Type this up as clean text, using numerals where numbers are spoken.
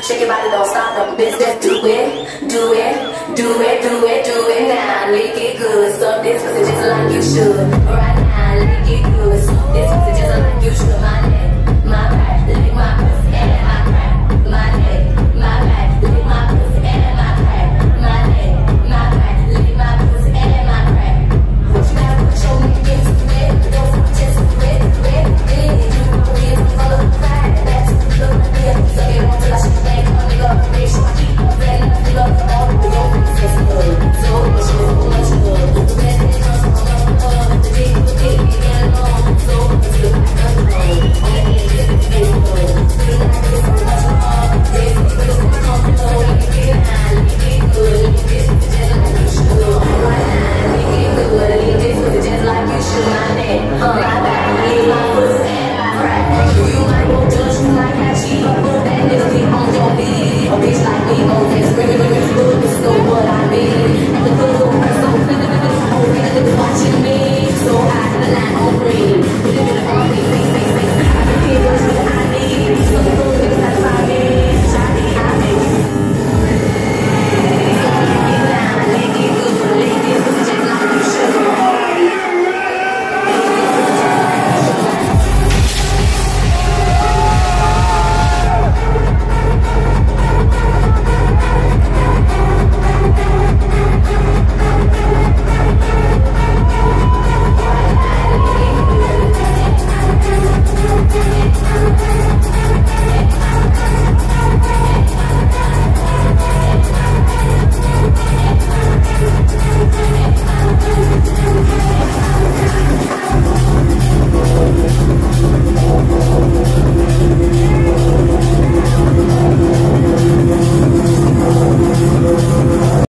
Shake your body, don't stop, no, bitch, just do it. Do it, do it, do it, do it now. Lick it good, suck this pussy just like you should. Right now, lick it good, suck this pussy just like you should.